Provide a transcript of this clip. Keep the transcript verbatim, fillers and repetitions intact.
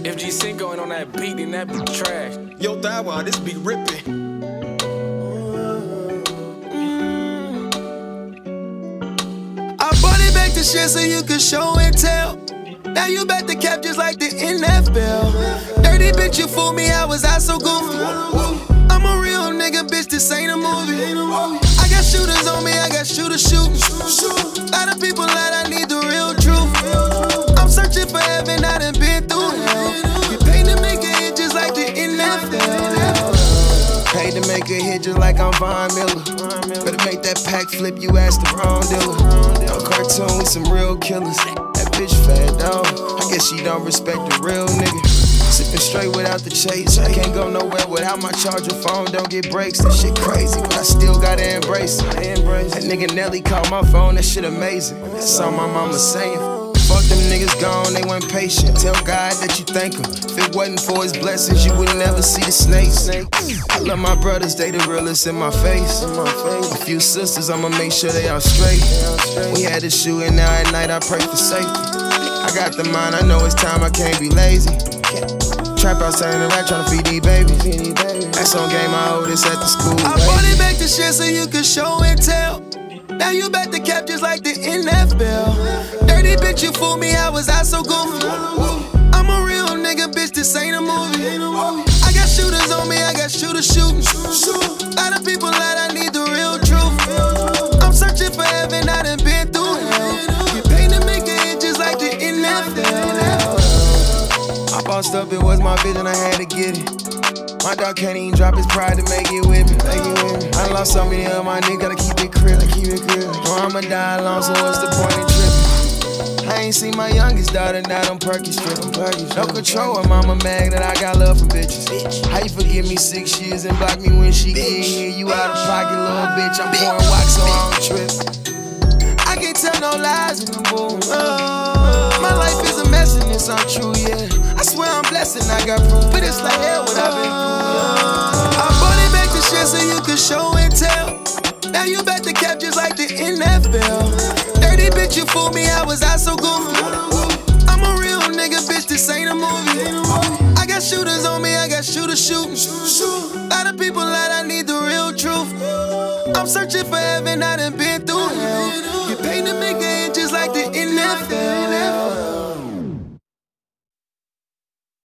If G Cinco ain't on that beat, then that be trash. Yo, Thawa, this beat ripping. I brought it back to shit so you could show and tell. Now you back to cap just like the N F L. Dirty bitch, you fool me, how was I so goofy? I'm a real nigga, bitch, this ain't a movie. I got shooters on me, I got shooters shooting. Lot of people that I need the real truth. I'm searching for heaven, I done been through hell. You paid to make a hit just like the N F L. Paid to make a hit just like I'm Von Miller. Better make that pack flip, you ask the wrong dealer. No cartoon, we some real killers. That bitch fat dog, I guess she don't respect the real nigga. Sippin' straight without the chase. I can't go nowhere without my charger phone. Don't get breaks, that shit crazy, but I still gotta embrace it. That nigga Nelly called my phone, that shit amazing. That's all my mama saying. Fuck them niggas gone, they weren't patient. Tell God that you thank him. If it wasn't for his blessings, you would never see the snakes. I love my brothers, they the realest in my face. A few sisters, I'ma make sure they all straight. We had to shoot and now at night I pray for safety. I got the mind, I know it's time, I can't be lazy. Trap outside in the rack tryna feed these babies. That's on game, my oldest at the school. I brought it back to shit so you could show and tell. Now you back to cap just like the N F L. Dirty bitch, you fool me, how was I so goofy? I'm a real nigga, bitch, this ain't a movie. I got shooters on me, I got shooters shooting. Lot of people that I need the real truth. I'm searching for heaven, I done been through hell. You paid to make a hit just like the N F L. I bossed up, it was my vision, I had to get it. My dog can't even drop his pride to make it with me. I lost so many of my niggas, gotta keep it crib, keep it crib. Or I'ma die alone, so what's the point in tripping? I ain't seen my youngest daughter die on Perky Strip. No control, her mama mad that I got love for bitches. How you forgive me six years and block me when she get here? You out of pocket, little bitch. I'm pouring wax so I don't trip. I can't tell no lies in the moon. My life is a mess and it's untrue, yeah. I swear I'm blessed and I got proof, but it's like hell what I've been through. I brought it back to shit so you could show and tell. Now you back to cap just like the N F L. Dirty bitch, you fool me, how was I so goofy? I'm a real nigga, bitch, this ain't a movie. I got shooters on me, I got shooters shooting. Lot of people that I need the real truth. I'm searching for heaven, I done been